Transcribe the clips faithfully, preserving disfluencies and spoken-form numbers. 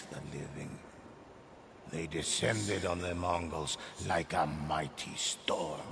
the living. They descended on the Mongols like a mighty storm.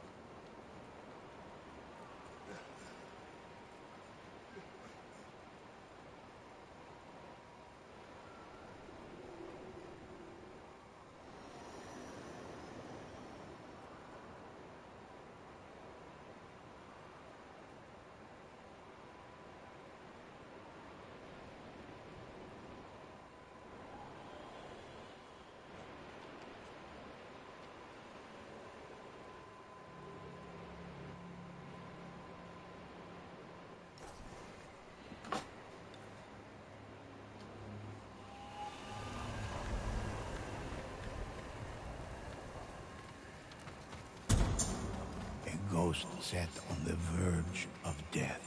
Ghost set on the verge of death.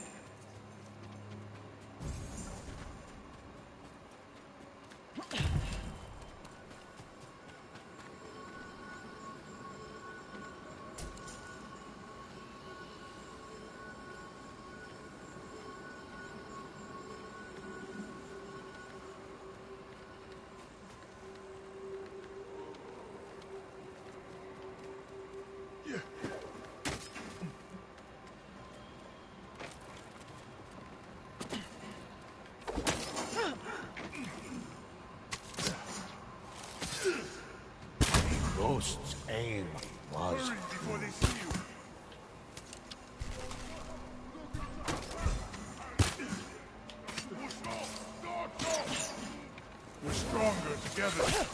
Ghost's aim was Hurry before they see you. We're stronger together.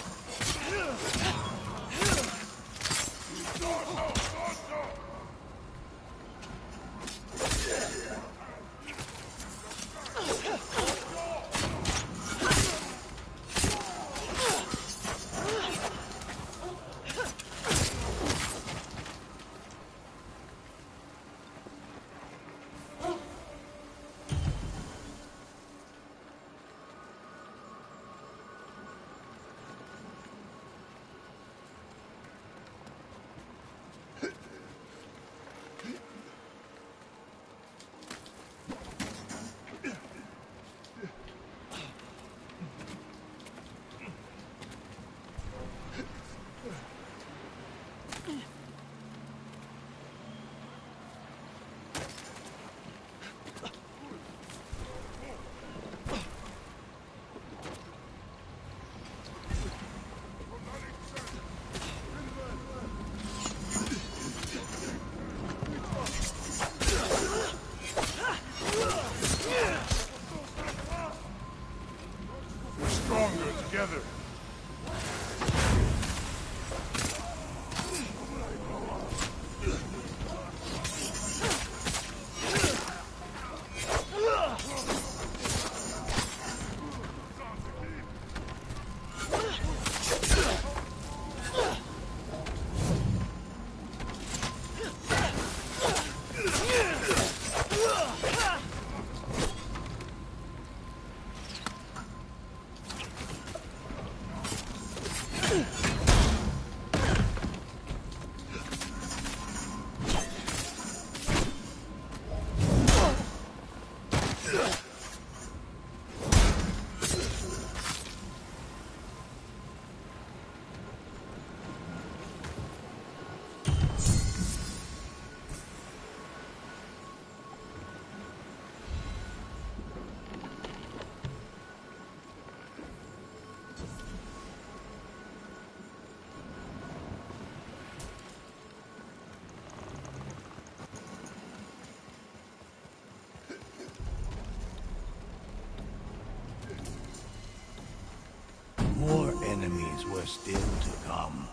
Together. More enemies were still to come.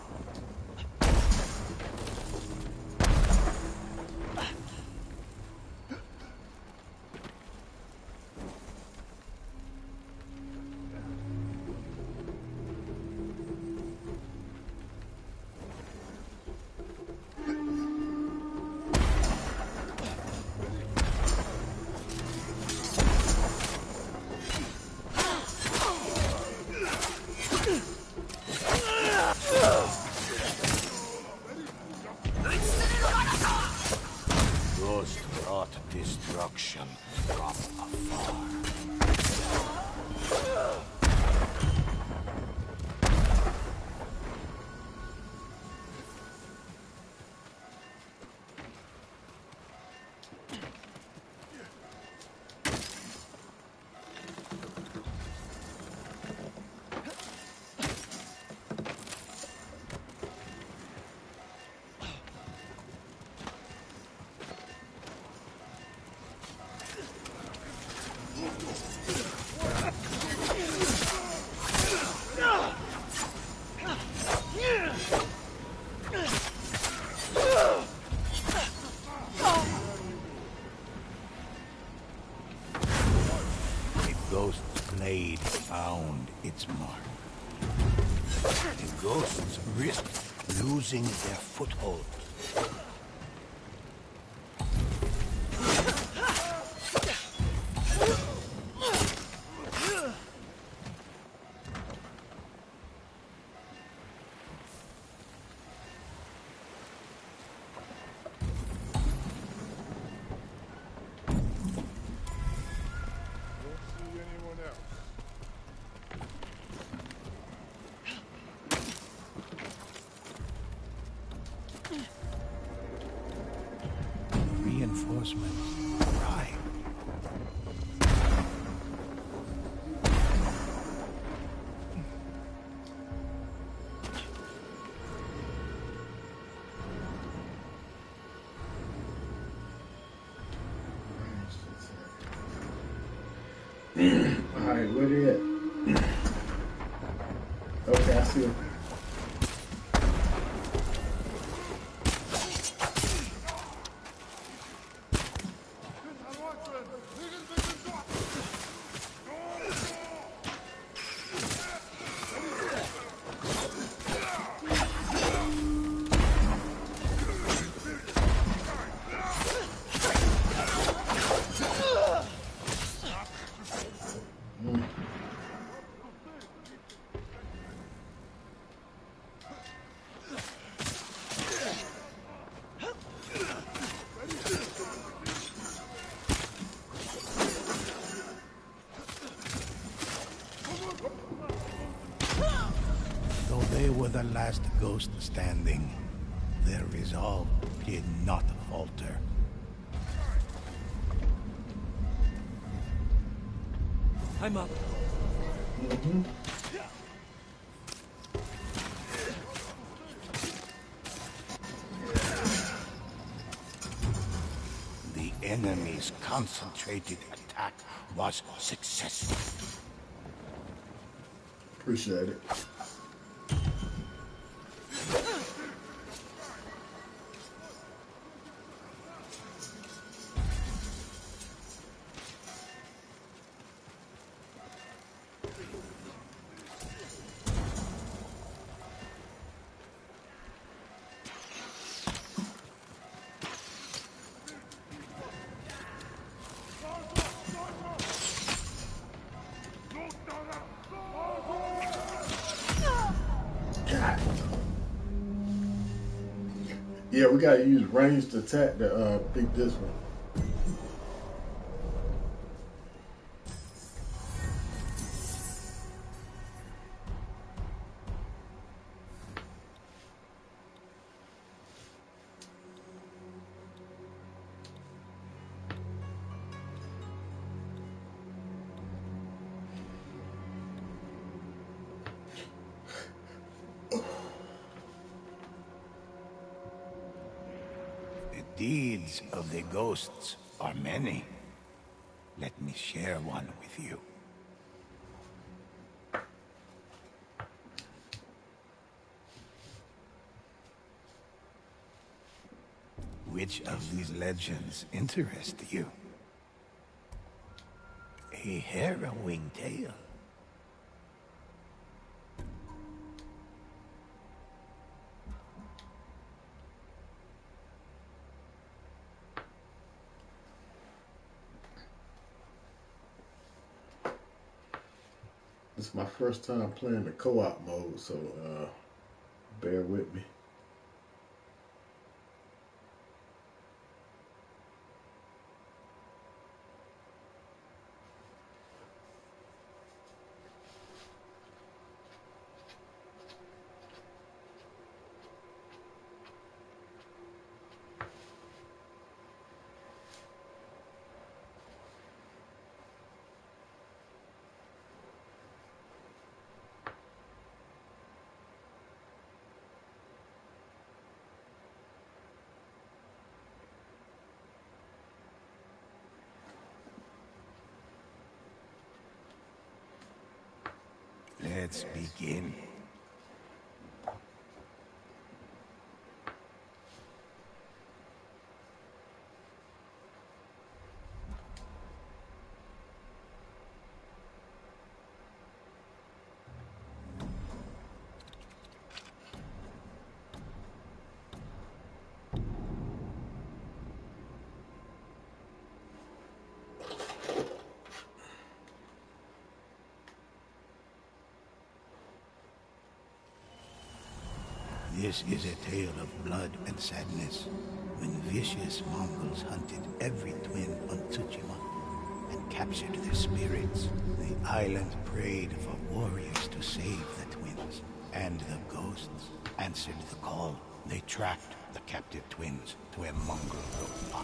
found its mark. The ghosts risked losing their foothold. Don't see anyone else. Reinforcements arrive. Alright, where they at? Okay, I see them. Though they were the last ghost standing, their resolve did not falter. I'm up. The enemy's concentrated attack was successful. Appreciate it. God. Yeah, we gotta use ranged attack to uh, beat this one. The deeds of the ghosts are many. Let me share one with you. Which of these legends interest you? A harrowing tale. This is my first time playing the co-op mode, so uh, bear with me. Let's begin. This is a tale of blood and sadness, when vicious Mongols hunted every twin on Tsushima and captured their spirits. The island prayed for warriors to save the twins, and the ghosts answered the call. They tracked the captive twins to a Mongol roadblock.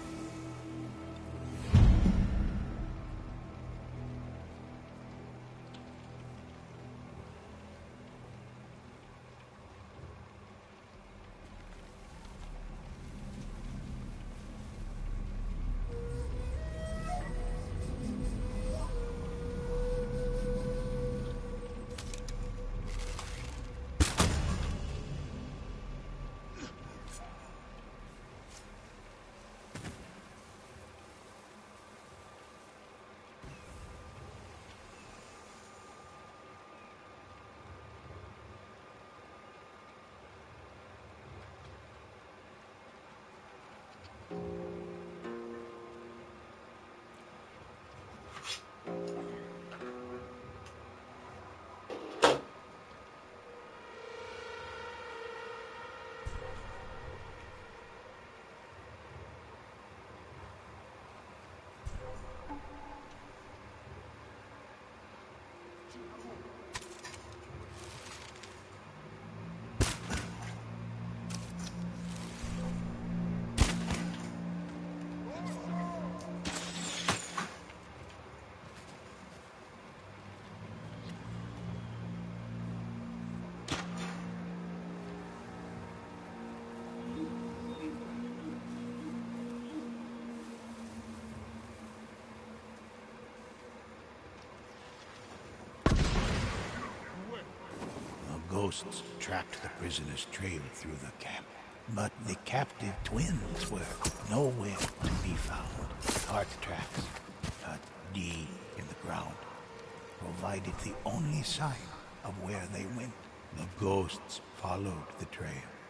Ghosts tracked the prisoners' trail through the camp, but the captive twins were nowhere to be found. Cart tracks, cut deep in the ground, provided the only sign of where they went. The ghosts followed the trail.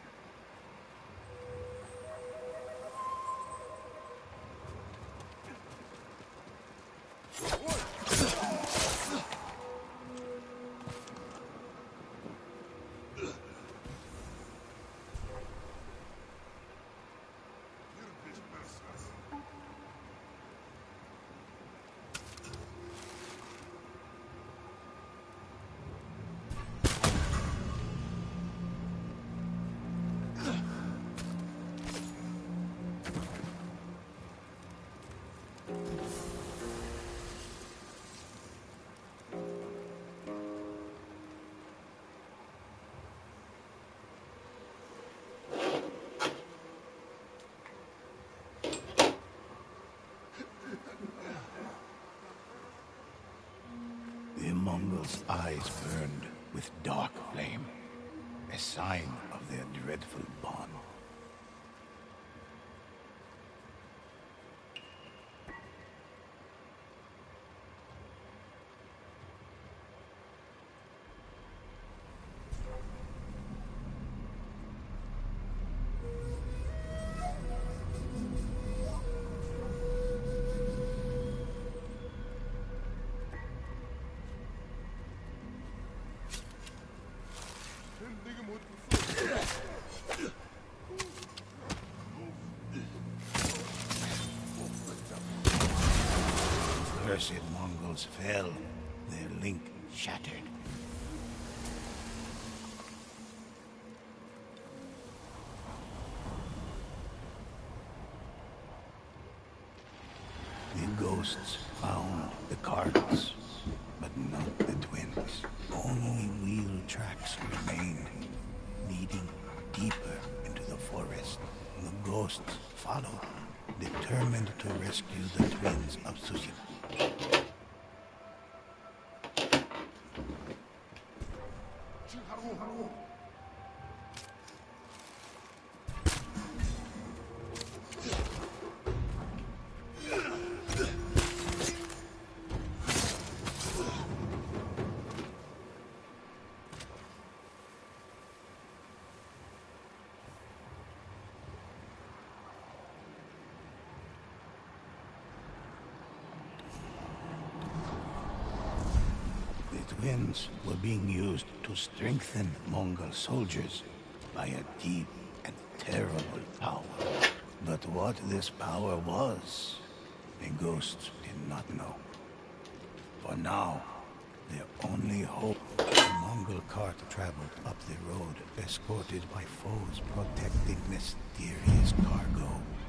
The Mongols' eyes burned with dark flame, a sign of their dreadful bond. Cursed Mongols fell, their link shattered. The ghosts found the carts, but not the twins. Only wheel tracks remained, leading deeper into the forest. The ghosts followed, determined to rescue the twins of Tsushima. The twins were being used to strengthen Mongol soldiers, by a deep and terrible power. But what this power was, the ghosts did not know. For now, their only hope. The Mongol cart traveled up the road, escorted by foes protecting mysterious cargo.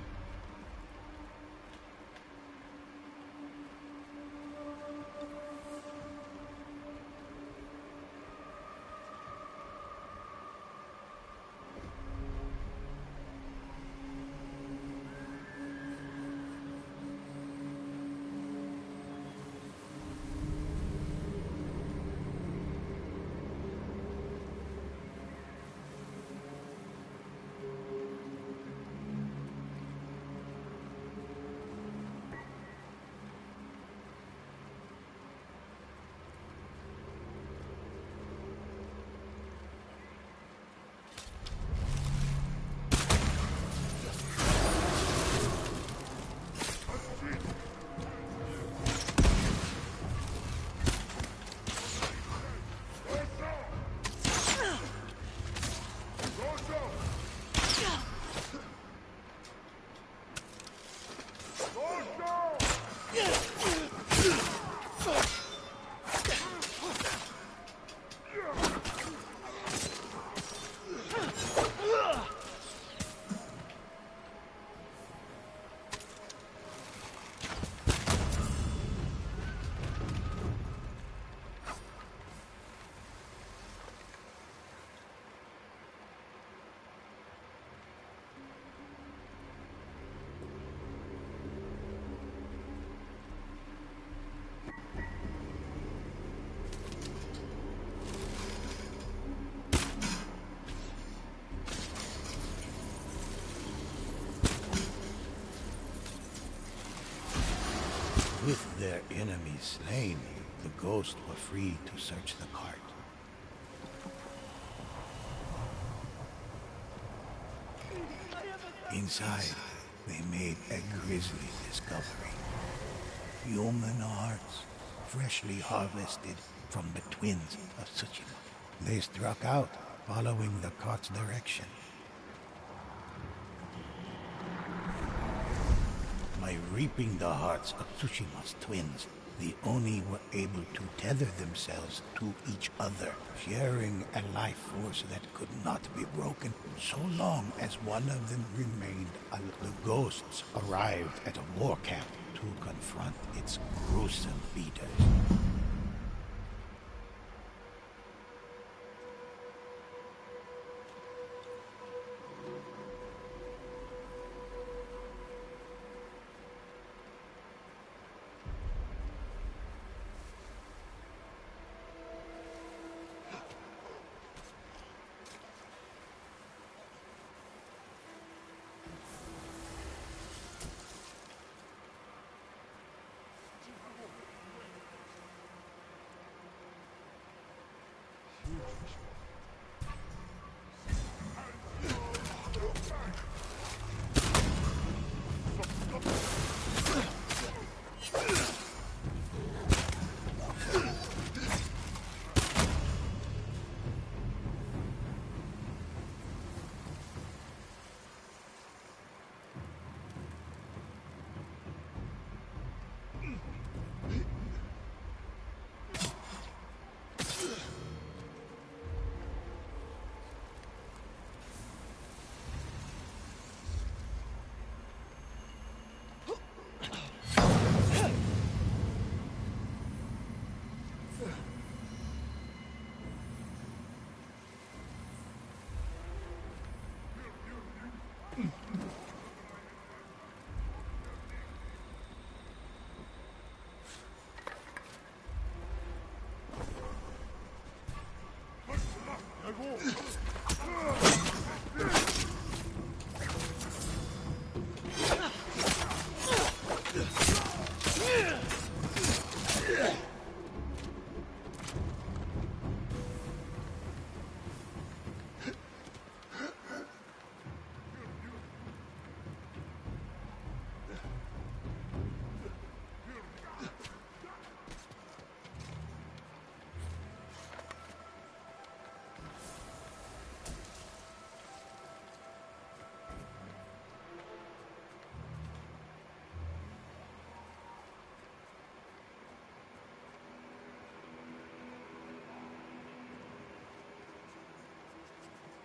With their enemies slain, the ghosts were free to search the cart. Inside, they made a grisly discovery. Human hearts, freshly harvested from the twins of Tsushima. They struck out, following the cart's direction. By reaping the hearts of Tsushima's twins, the Oni were able to tether themselves to each other, sharing a life force that could not be broken so long as one of them remained alive. The ghosts arrived at a war camp to confront its gruesome leaders.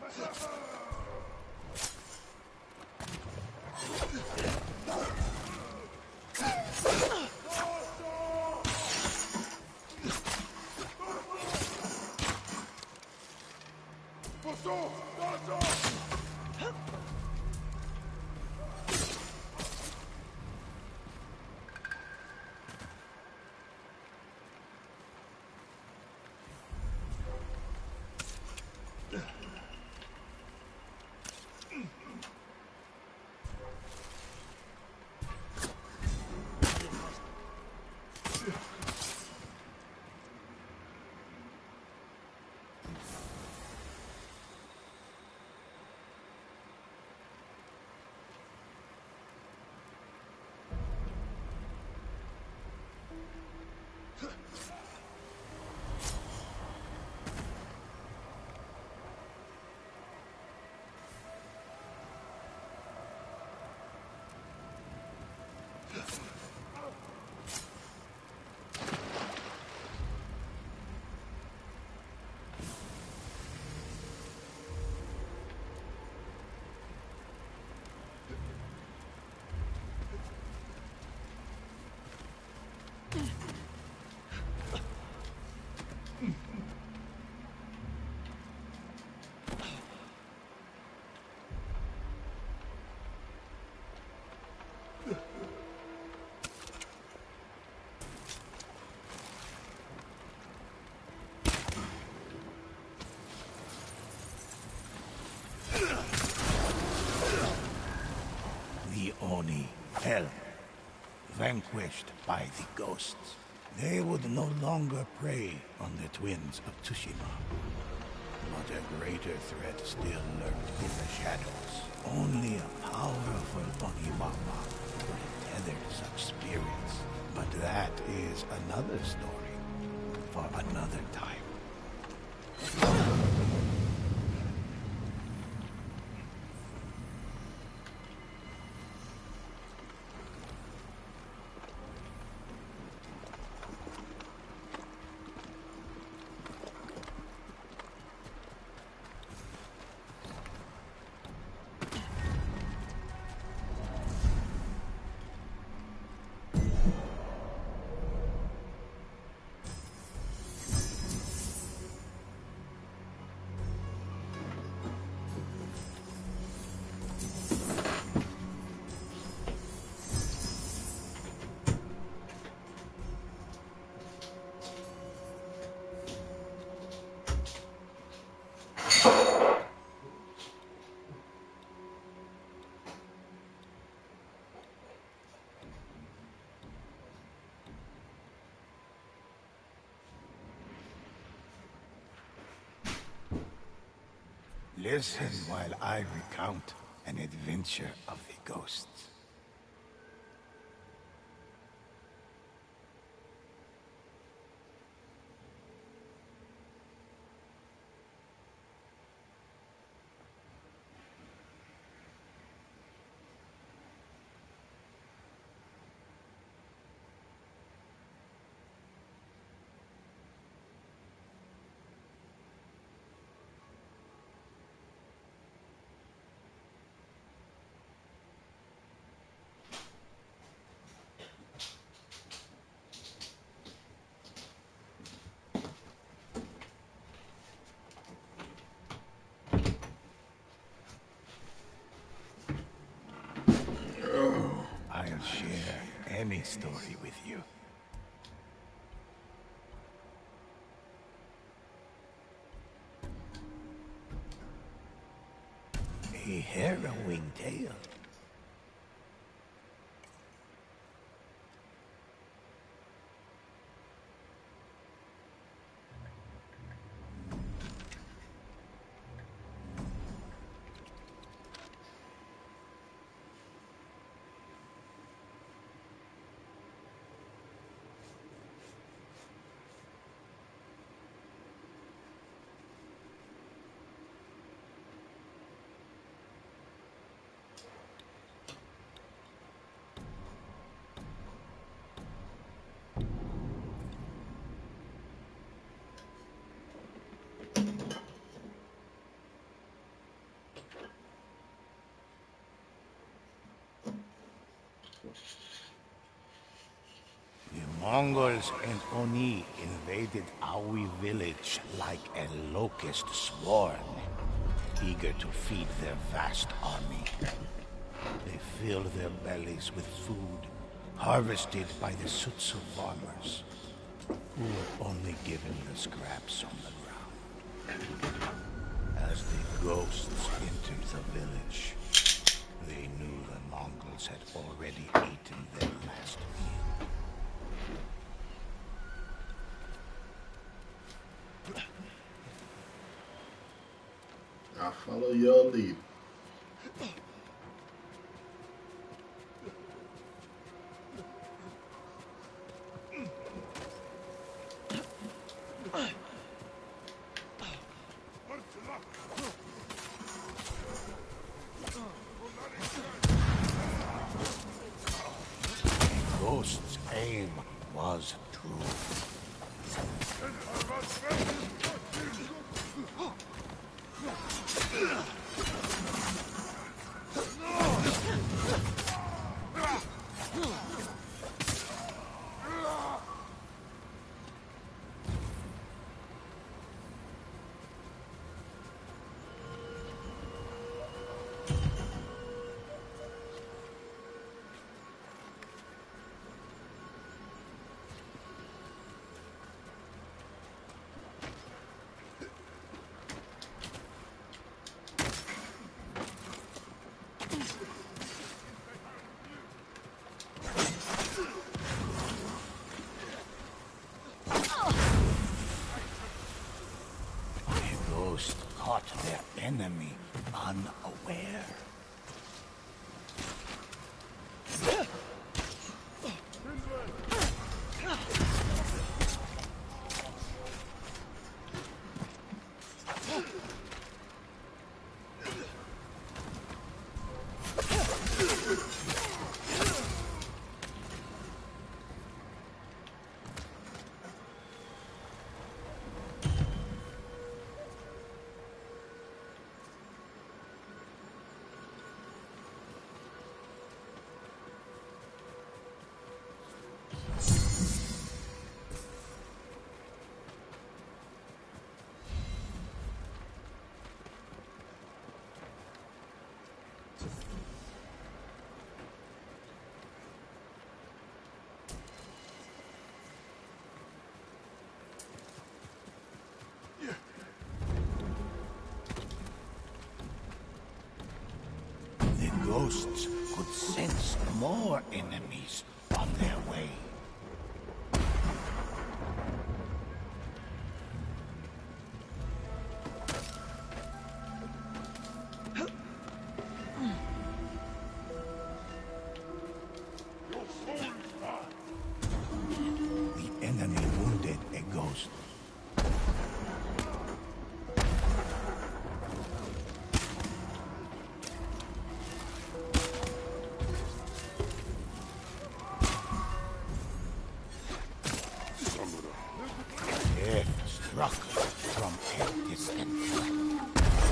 The Oni, hell, vanquished by the ghosts. They would no longer prey on the twins of Tsushima. But a greater threat still lurked in the shadows. Only a powerful Onimama could have tethered such spirits. But that is another story for another time. Listen while I recount an adventure of the ghosts. I'll share any story with you. A harrowing tale. Mongols and Oni invaded Aoi village like a locust swarm, eager to feed their vast army. They filled their bellies with food harvested by the Sutsu farmers, who were only given the scraps on the ground. As the ghosts entered the village, they knew the Mongols had already eaten their last meal. I follow your lead. Ghost's aim was true. Caught their enemy unaware. Ghosts could sense more enemies on their way. The enemy wounded a ghost. Struck from a distant flank.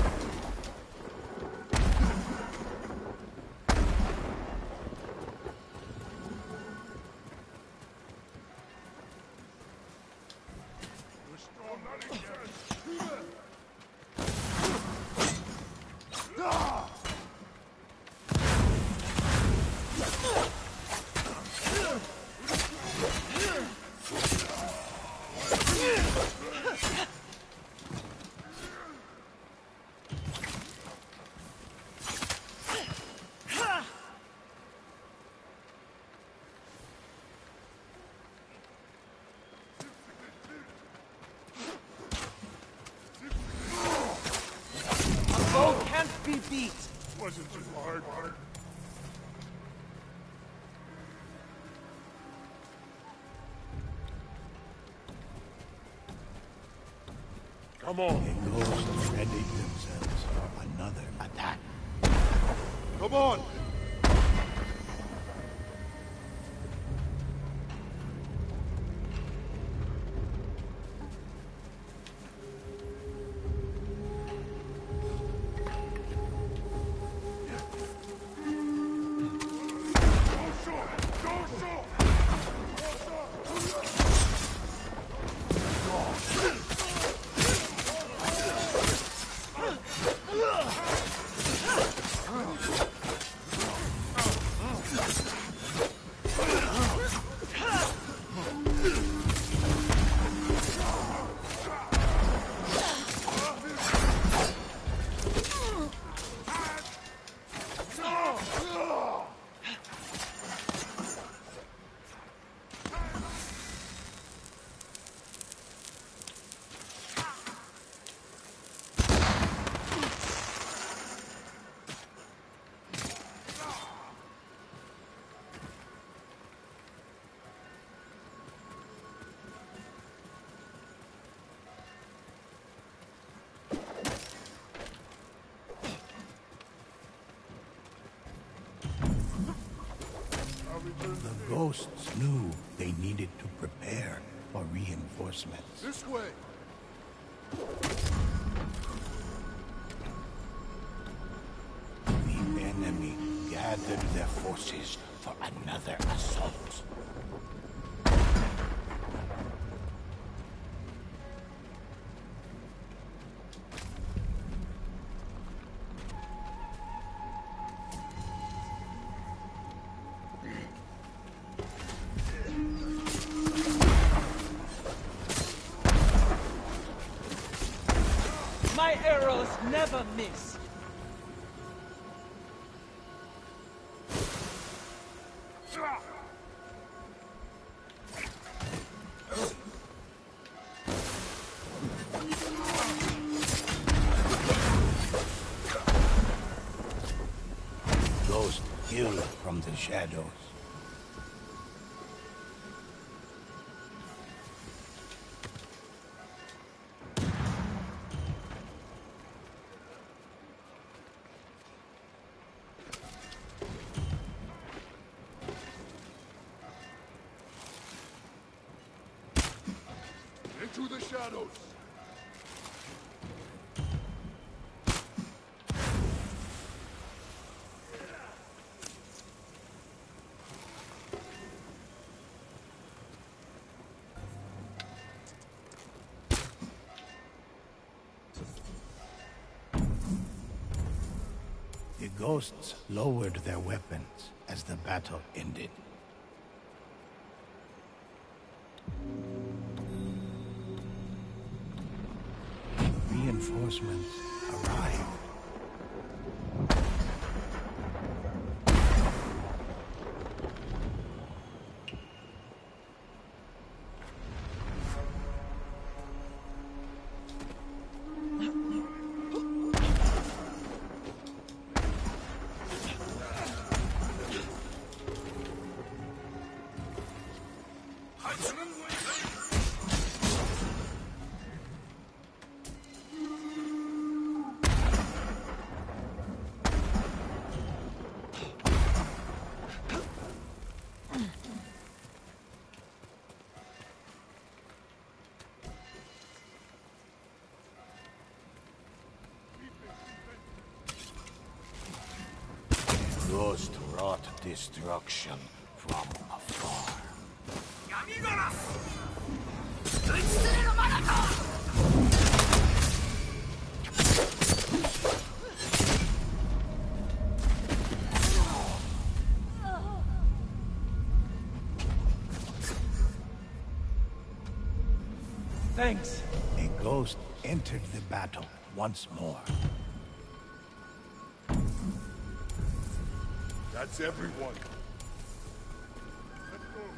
Be beat. Wasn't too hard. Come on. The ghosts readied themselves for another attack. Come on. The ghosts knew they needed to prepare for reinforcements. This way! The enemy gathered their forces for another assault. My arrows never miss. Ghost ill from the shadows. Into the shadows! The ghosts lowered their weapons as the battle ended. Reinforcements arrived. Ghost wrought destruction from afar. Thanks. A ghost entered the battle once more. That's everyone! Let's go!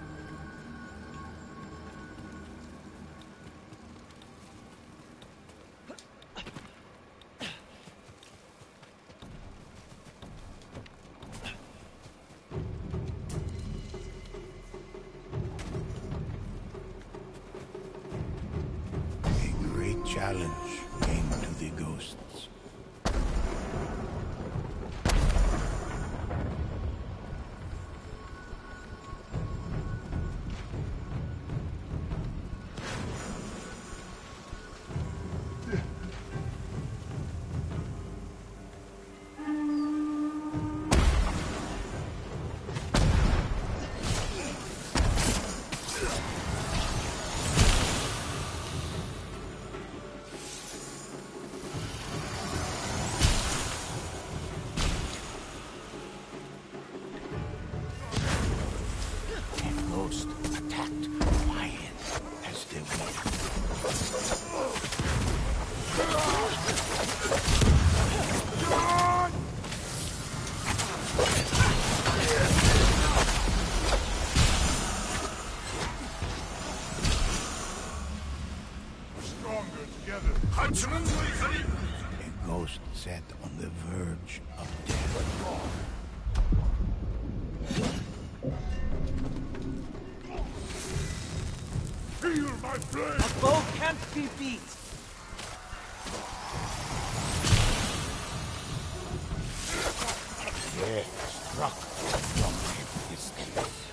A great challenge came to the ghosts. Ghost attacked quiet as they waited. We're stronger together! A ghost sat on the verge of death. Feel my blade! A bow can't be beat. Death struck from every resistance.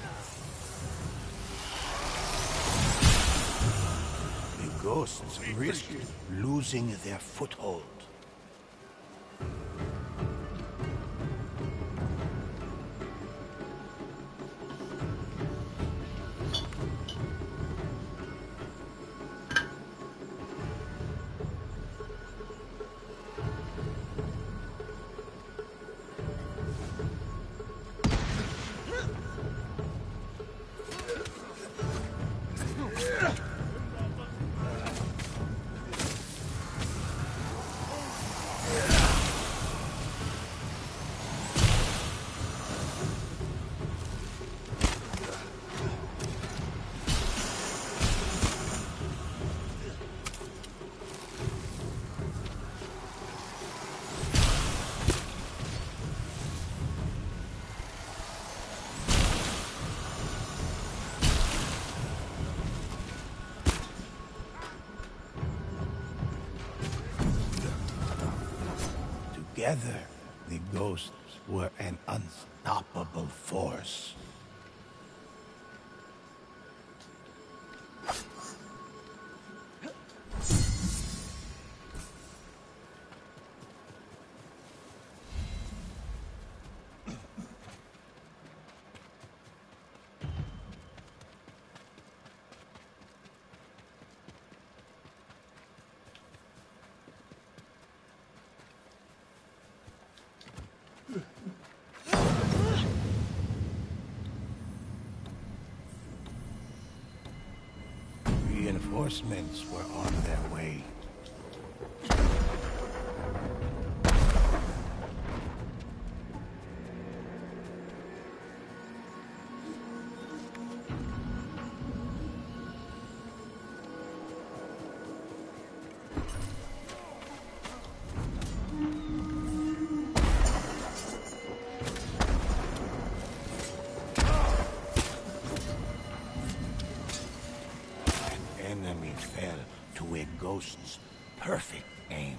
The ghosts risk losing their foothold. Together, the ghosts were an unstoppable force. Reinforcements were on their way. Enemy fell to a ghost's perfect aim.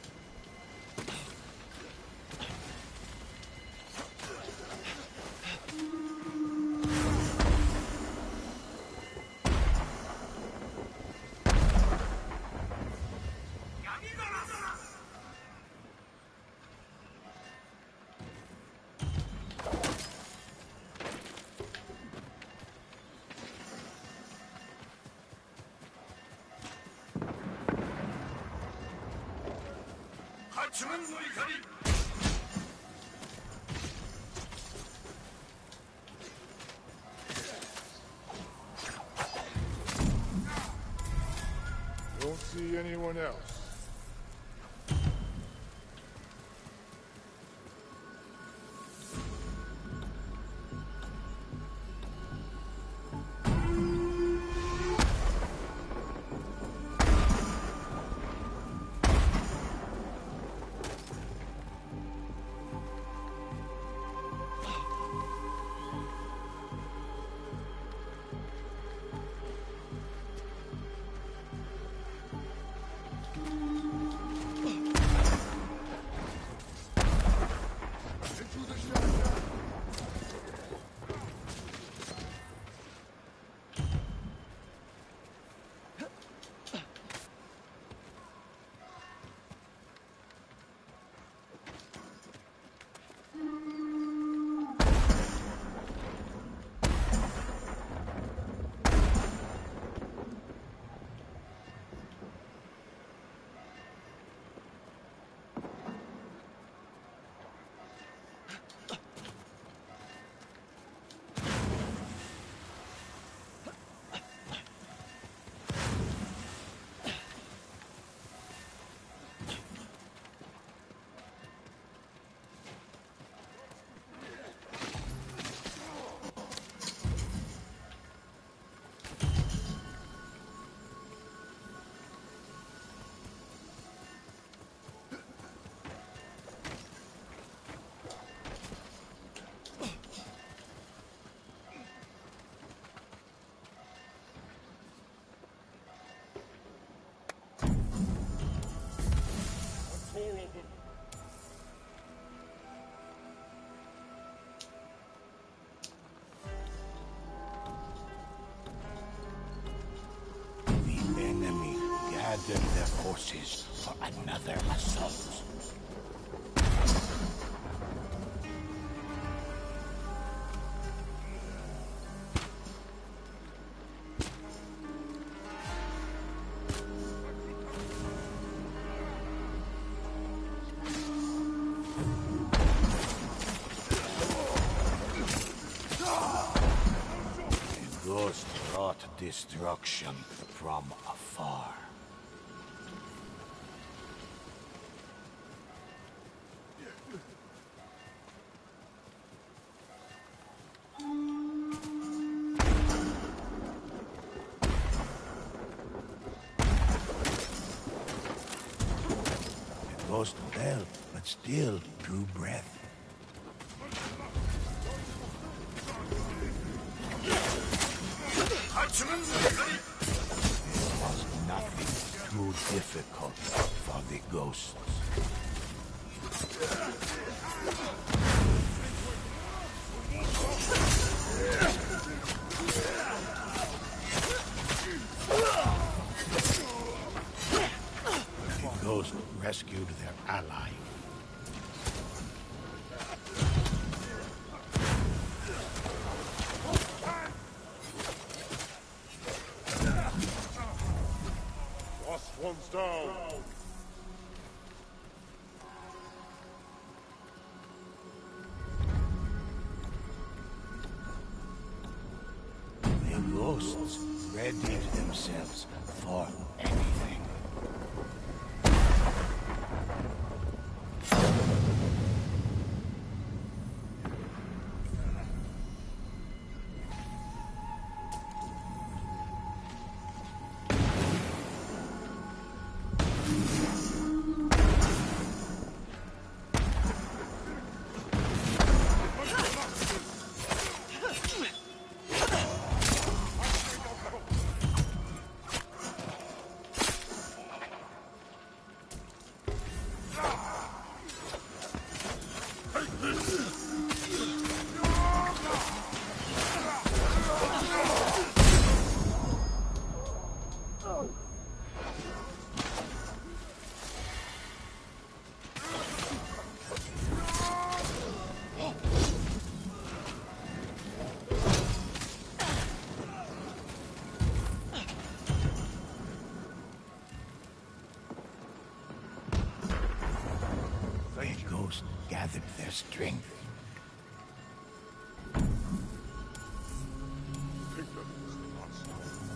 Don't see anyone else. forces for another assault. The ghost brought destruction from afar. The ghost fell, but still drew breath. There was nothing too difficult for the ghosts. The ghost rescued their ally. Last one's down. The ghosts readied themselves for anything. The ghosts gathered their strength. Think that is not.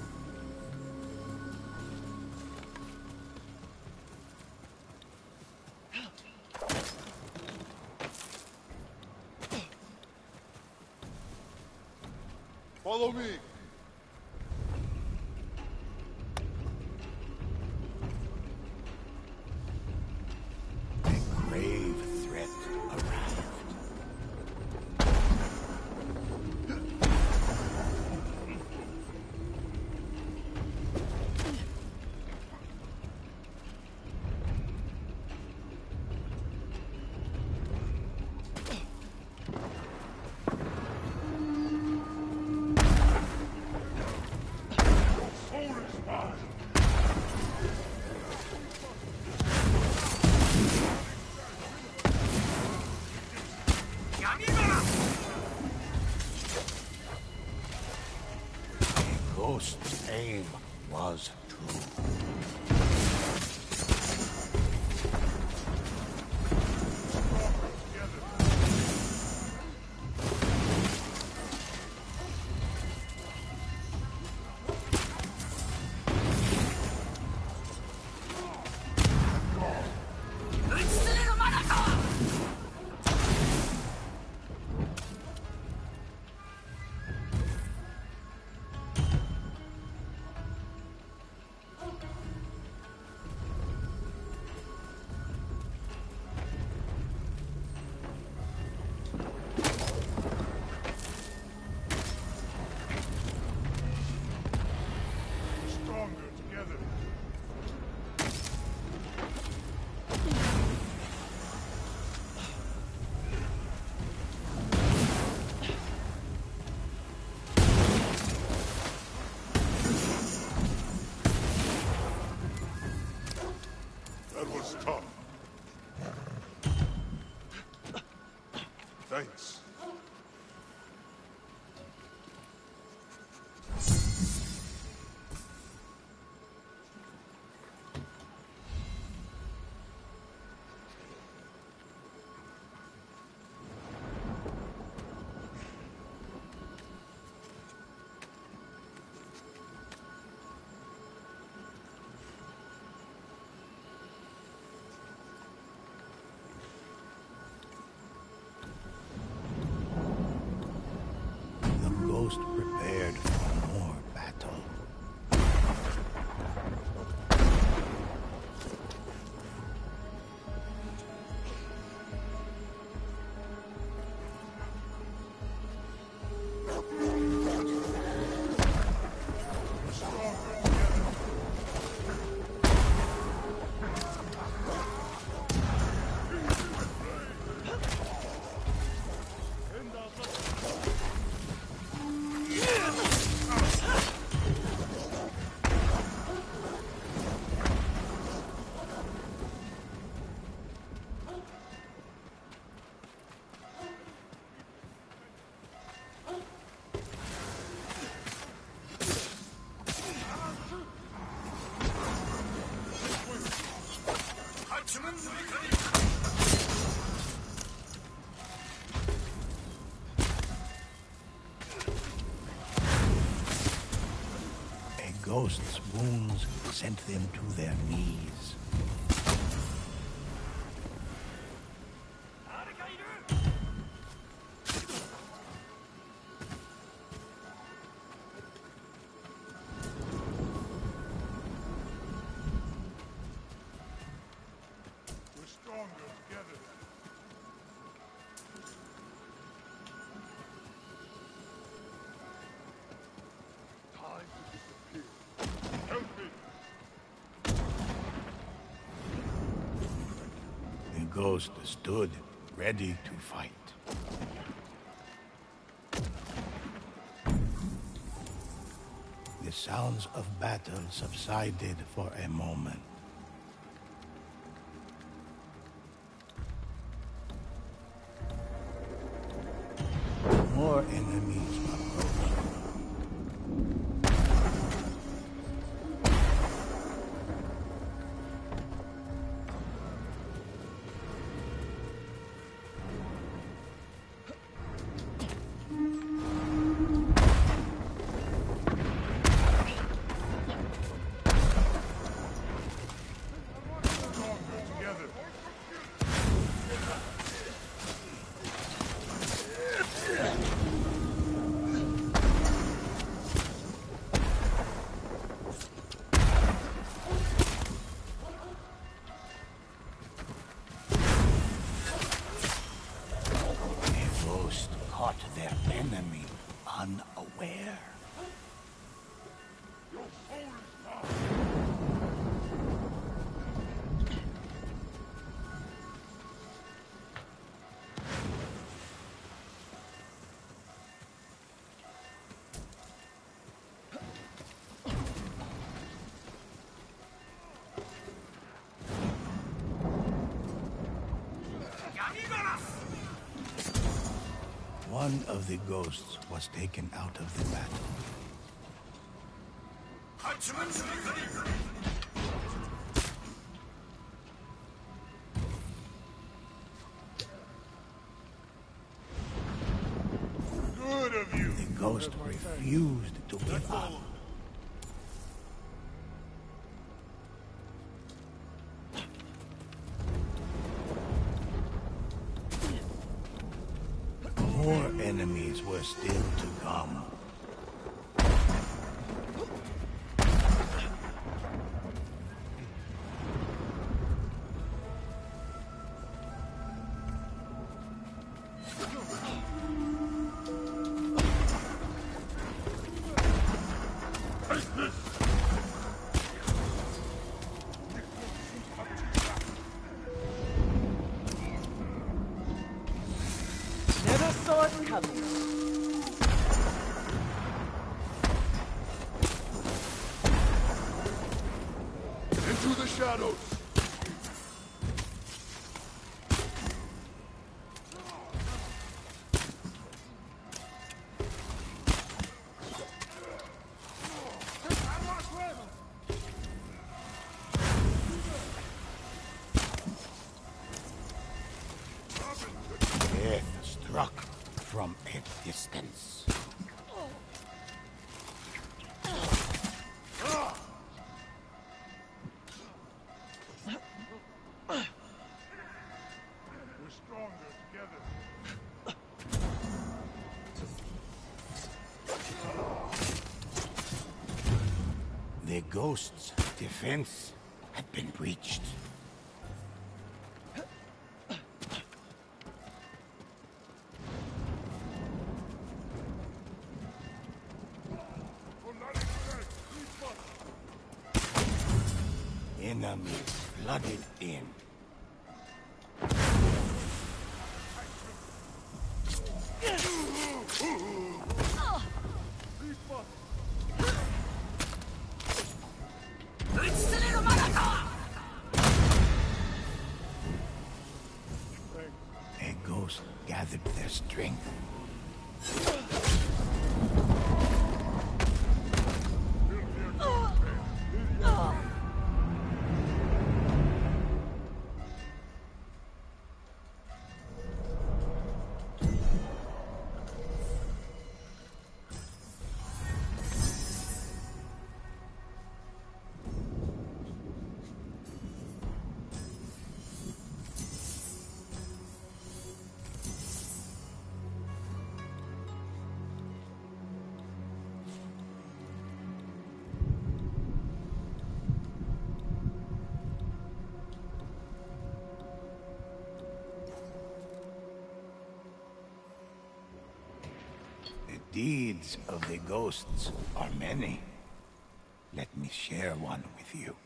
Follow me. A grave threat arrived. That was tough. Thanks. Ghost prepared for more battle. A ghost's wounds sent them to their knees. We're stronger together. Time to disappear. Help me! The ghost stood ready to fight. The sounds of battle subsided for a moment. More enemies approached. Together. The ghost caught their enemy unaware. One of the ghosts was taken out of the battle. Good of you. The ghost refused to give up. More enemies were still to come. Never saw it coming. Into the shadows. distance. We're stronger together. The ghost's defense had been breached. Enemies flooded in. A ghost gathered their strength. The deeds of the ghosts are many. Let me share one with you.